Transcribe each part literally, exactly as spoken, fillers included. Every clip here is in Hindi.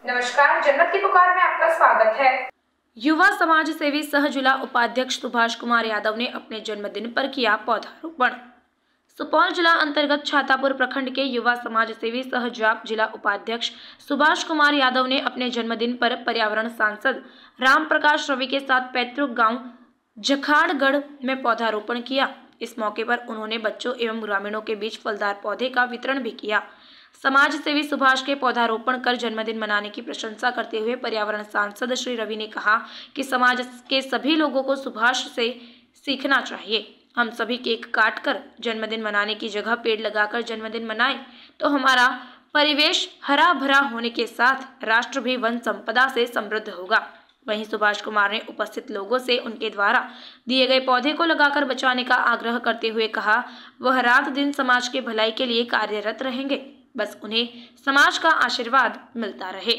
नमस्कार, जन्नत की पुकार में आपका स्वागत है। युवा समाज सेवी सह जिला उपाध्यक्ष सुभाष कुमार यादव ने अपने जन्मदिन पर किया पौधारोपण। सुपौल जिला अंतर्गत छातापुर प्रखंड के युवा समाज सेवी सह जाप जिला उपाध्यक्ष सुभाष कुमार यादव ने अपने जन्मदिन पर पर्यावरण सांसद राम प्रकाश रवि के साथ पैतृक गांव जखाड़गढ़ में पौधारोपण किया। इस मौके पर उन्होंने बच्चों एवं ग्रामीणों के बीच फलदार पौधे का वितरण भी किया। समाज सेवी सुभाष के पौधारोपण कर जन्मदिन मनाने की प्रशंसा करते हुए पर्यावरण सांसद श्री रवि ने कहा कि समाज के सभी लोगों को सुभाष से सीखना चाहिए। हम सभी केक काटकर जन्मदिन मनाने की जगह पेड़ लगाकर जन्मदिन मनाएं तो हमारा परिवेश हरा भरा होने के साथ राष्ट्र भी वन संपदा से समृद्ध होगा। वहीं सुभाष कुमार ने उपस्थित लोगों से उनके द्वारा दिए गए पौधे को लगाकर बचाने का आग्रह करते हुए कहा वह रात दिन समाज के भलाई के लिए कार्यरत रहेंगे, बस उन्हें समाज का आशीर्वाद मिलता रहे।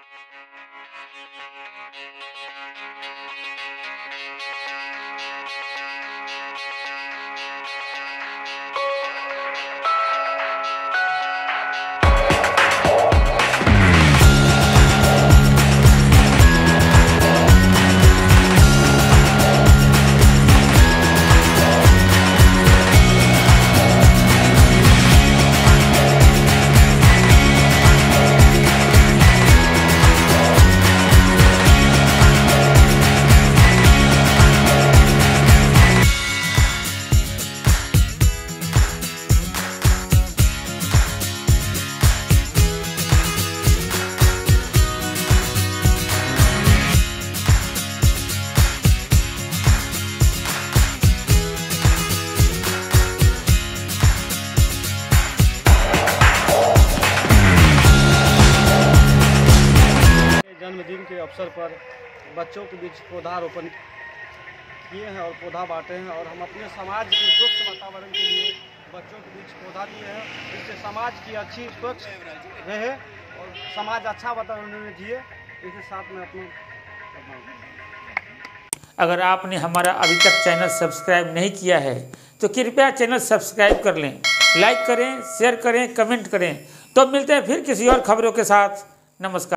जन्मदिन के अवसर पर बच्चों के बीच पौधारोपण किए हैं और पौधा बांटे हैं और हम अपने समाज के स्वच्छ वातावरण के लिए बच्चों के बीच पौधा दिए हैं, जिससे समाज की अच्छी स्वच्छ रहे और समाज अच्छा वातावरण में जिए। इसके साथ में अपना अगर आपने हमारा अभी तक चैनल सब्सक्राइब नहीं किया है तो कृपया चैनल सब्सक्राइब कर लें, लाइक करें, शेयर करें, कमेंट करें। तो मिलते हैं फिर किसी और खबरों के साथ। नमस्कार।